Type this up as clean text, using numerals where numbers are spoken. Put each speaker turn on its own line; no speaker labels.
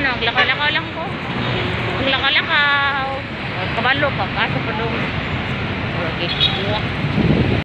naglakaw-lakaw lang ko. Naglakaw-lakaw. Kabalo pa, kaso pa doon. Okay,